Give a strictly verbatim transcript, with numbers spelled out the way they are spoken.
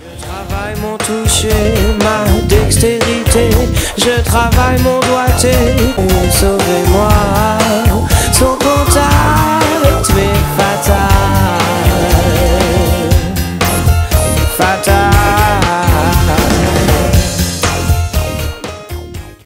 Je travaille mon toucher, ma dextérité, je travaille mon doigté. Sauvez-moi, son compte